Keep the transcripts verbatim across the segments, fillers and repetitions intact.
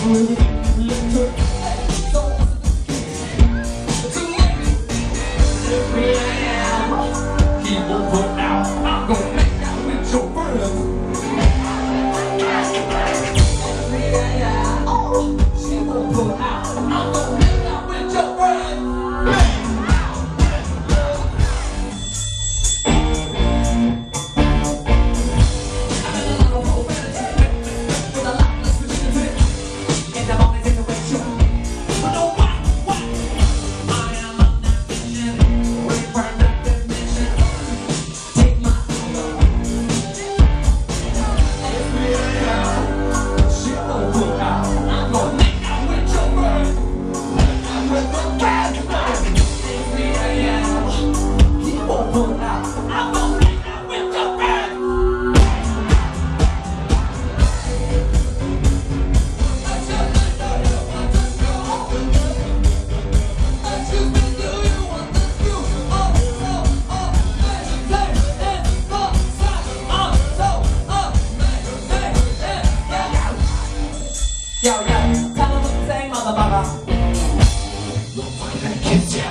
Yo, yo, tell them what to say, motherfucker. Little fucking gonna kiss ya.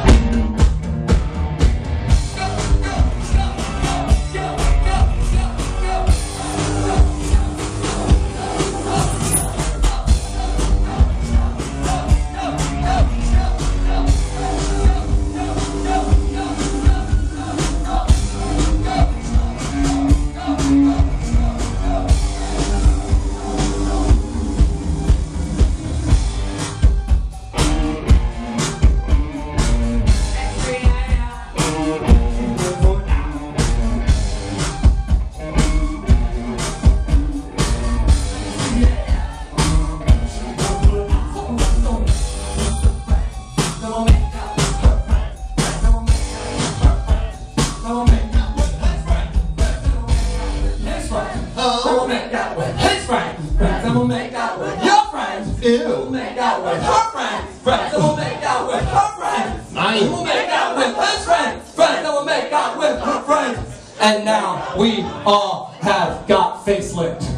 Make out with his friends, friends, and we'll make out with your friends. Ew. We'll make out with her friends, friends, and we'll make out with her friends. Nice. We'll make out with his friends, friends, and we'll make out with her friends. And now we all have got facelift.